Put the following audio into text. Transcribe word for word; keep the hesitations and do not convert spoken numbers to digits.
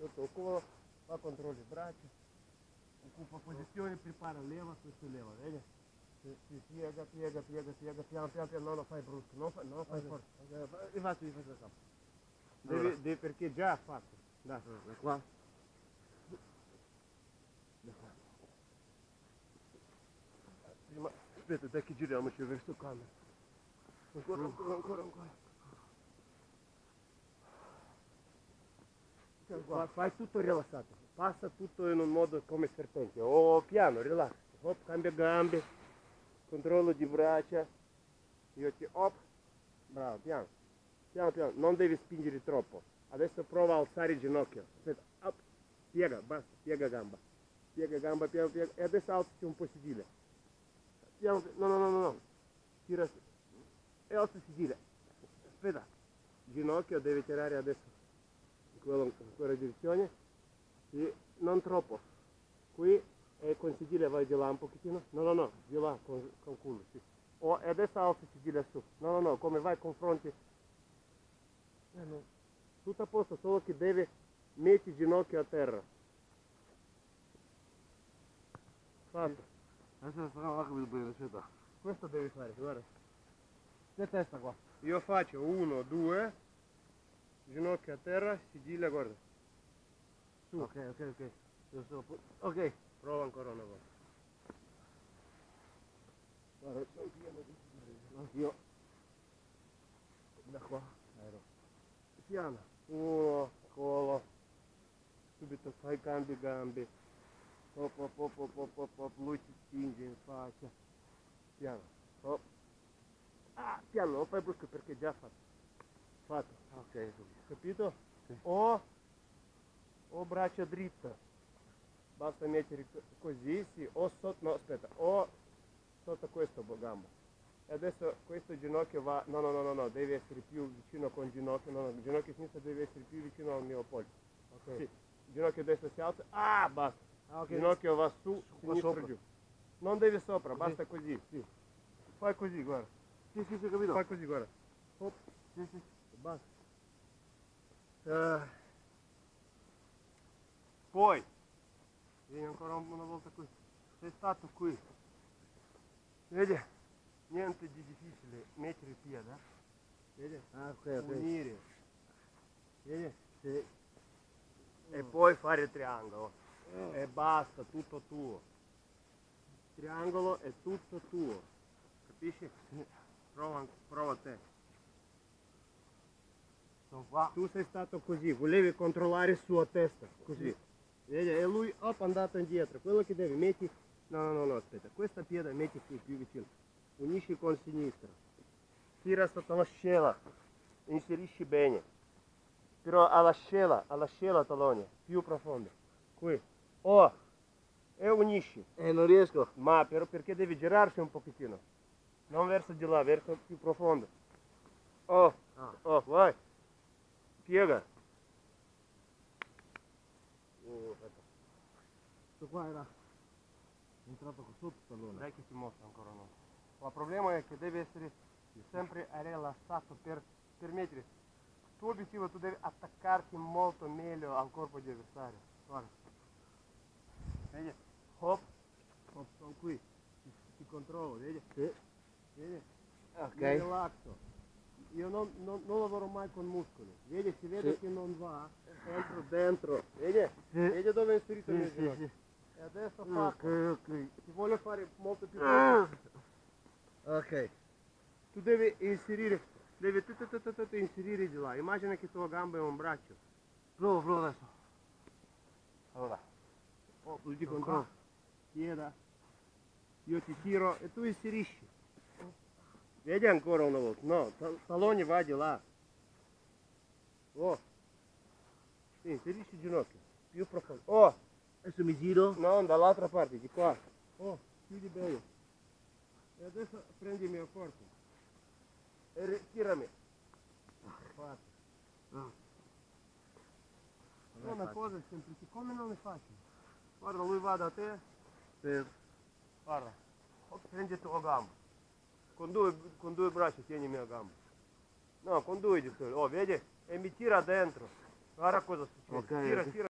sotto il collo, fa controllo le braccia, occupa posizione, prepara, leva, questo leva, vedi? Si, si piega, piega, piega, piega, piano piano, piano, non lo fai brusco, non, fa, non lo fai okay. forte. Okay. E faccio, faccio la capo. Devi, allora. devi, perché già ha fatto. Dai. Da qua. Da qua. Prima, aspetta, dai che giriamoci verso il camera. Ancora, ancora, ancora, ancora. Fa, fai tutto rilassato, passa tutto in un modo come serpente, o piano, relax, hop, cambia gambe, controllo di braccia, io ti hop, bravo, piano, piano piano, non devi spingere troppo, adesso prova a alzare il ginocchio, aspetta, up, piega, basta, piega gamba, piega gamba, piano piano, e adesso alzati un po' sedile, piano, no no no no, no. Tira, e alza sedile, aspetta, ginocchio deve tirare adesso. Quello, in quella direzione e non troppo qui e con sedile vai di là un pochettino, no no no, di là con, con culo, sì. O e adesso alza sedile su, no no no, come vai confronti eh, no. Tutto a posto, solo che deve metti il ginocchio a terra, fatto. Adesso non ho capito bene, aspetta, questo devi fare, guarda, che testa qua, io faccio uno, due, ginocchio a terra, sedile, guarda. Su. Ok, ok, ok. Io sono... Ok. Prova ancora una volta. Guarda, sono pieno di sedile. Anch'io. Da qua. Aero. Piano. Uno, collo. Subito fai cambi gambe. Hop, hop, hop, hop, hop, hop, hop. Lui ti spinge in faccia. Piano. Hop. Ah, piano, non fai brusco perché già fatto. Fatto. Ok, capito? Sì. O, o braccia dritte, basta mettere così, sì, o sotto, no aspetta, o sotto questo gamba. E adesso questo ginocchio va, no no no no, no deve essere più vicino con il ginocchio, no, no, il ginocchio sinistro deve essere più vicino al mio polso. Ok. Sì. Il ginocchio destro si alza, ah basta, ah, okay. Il ginocchio va su, su sinistro giù. Non deve sopra, così. Basta così, sì. Fai così, guarda. Sì, sì, sì, capito. Fai così, guarda. Hop. Sì, sì. Basta. Uh, poi vieni ancora una volta qui, sei stato qui, vedi, niente di difficile, mettere il piede, vedi, ah, okay, okay. unire, vedi, sì. E oh. Poi fare il triangolo, oh. E basta, tutto tuo, triangolo è tutto tuo, capisci? Sì. Prova, prova te. Qua. Tu sei stato così, volevi controllare sua testa, così, vedi, e lui è andato indietro, quello che devi, metti, no no no, no aspetta, questa piede metti qui più vicino, unisci con sinistra, tira sotto l'ascella, inserisci bene, però all'ascella, all'ascella talone, più profondo, qui, oh, e unisci. Eh, non riesco. Ma però perché devi girarsi un pochettino, non verso di là, verso più profondo, oh, ah. oh, vai. Piega. Uh, questo qua era entrato sotto il tallone. Dai che ti mostra ancora no. Ma il problema è che deve essere sempre rilassato per, per mettere. Il tuo obiettivo, tu devi attaccarti molto meglio al corpo di avversario. Guarda. Vedi? Hop. Hop, sono qui. Ti, ti controllo, vedi? Sì. Vedi? Ok. Mi rilasso. Io non, non, non lavoro mai con muscoli, vedi, si vede sì. Che non va, entro dentro, vedi? Sì. Vedi dove è inserito il mio sì, ginocchio? Sì. E adesso Ok, fatto, ok. ti voglio fare molto più ah. Ok, tu devi inserire, devi tutto, tutto, tutto inserire di là, immagina che tua gamba è un braccio. Provo, provo adesso. Allora, oh, tu ti controlli, pieda, io ti tiro e tu inserisci. Vedi ancora una volta, no, tallone va di là. Oh, sì, inserisci il ginocchio, più profondo. Oh, adesso mi giro. No, dall'altra parte, di qua. Oh, chiudi bene. E adesso prendi il mio corpo. E ritirami. Fatto. Ah. È una cosa semplice, come non è facile? Guarda, lui va da te. Sì. Guarda, prendi la tua gamba. Con due, con due braccia tieni la mia gamba. No, con due di solito. Oh, vedi? E mi tira dentro. Guarda cosa succede. Okay, tira, okay. tira.